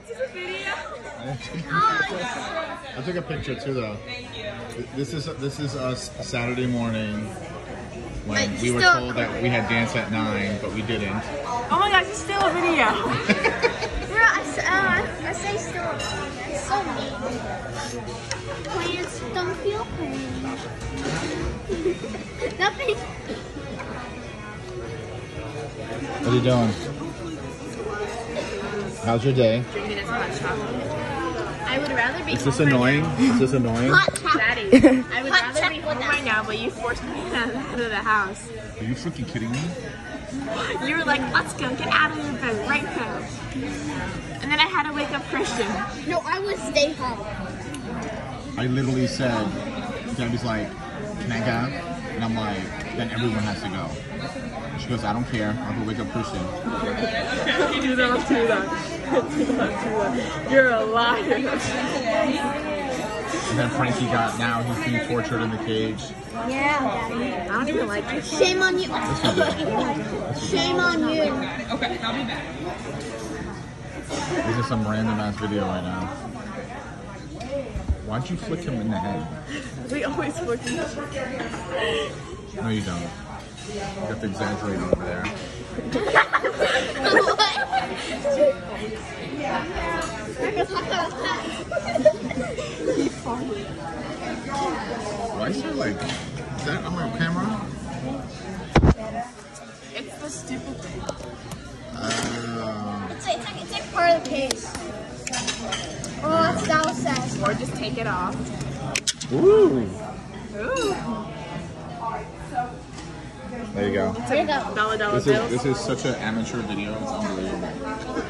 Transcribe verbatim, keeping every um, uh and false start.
This is a video. I took a picture too, though. This is this is us Saturday morning when But we were still- told that we had dance at nine, but we didn't. Oh my gosh, it's still a video. Yeah, I, s- uh, I say still. It's so mean. Plants don't feel pain. Nothing. What are you doing? How's your day? Drinking this hot chocolate. I would rather be. Is this home right annoying? now. Is this annoying? Hot chocolate. Daddy, I would Hot rather be chocolate home right now, but you forced me out of the house. Are you freaking kidding me? You were like, let's go, get out of your bed right now. And then I had to wake up Christian. No, I would stay home. I literally said, Gabby's like, can I go? And I'm like, then everyone has to go. She goes, I don't care. I'll go wake up Christian. Do not do that. Do not do that. You're a liar. And then Frankie got, now he's being tortured in the cage. Yeah. I don't even like you. Shame on you. Shame on you. Okay, I'll be back. This is some random ass video right now. Why'd you flick him in the head? We always look at each No, you don't. You got to exaggerate over there. Why is there like, is that on my camera? It's the stupid thing. Uh, It's like, it's like, it's like part of the case. Oh, that's that was sad. Or just take it off. ooh. Ooh. There you go. There you go. Dollar dollar This bills. is, this is such an amateur video. It's unbelievable.